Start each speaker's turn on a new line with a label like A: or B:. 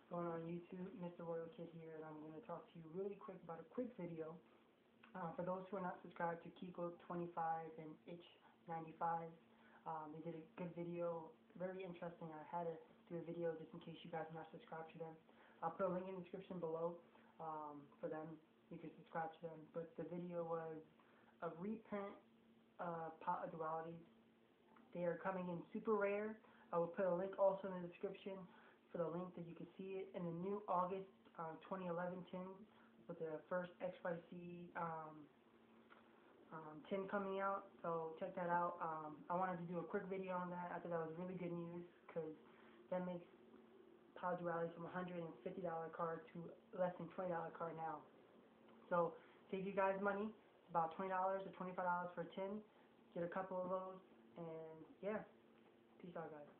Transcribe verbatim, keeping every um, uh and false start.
A: Going on YouTube, Mister Royal Kid here, and I'm going to talk to you really quick about a quick video. Uh, for those who are not subscribed to Kiko twenty-five and Itch ninety-five, um, they did a good video, very interesting. I had to do a video just in case you guys are not subscribed to them. I'll put a link in the description below um, for them. You can subscribe to them. But the video was a reprint uh, pot of dualities. They are coming in super rare. I will put a link also in the description for the link that you can see it in the new August uh, twenty eleven tin with the first X Y C um, um, tin coming out. So check that out. Um, I wanted to do a quick video on that. I thought that was really good news because that makes Power Dualities from a one hundred fifty dollar card to less than twenty dollar card now. So save you guys money, about twenty dollars or twenty-five dollars for a tin. Get a couple of those, and yeah, peace out, guys.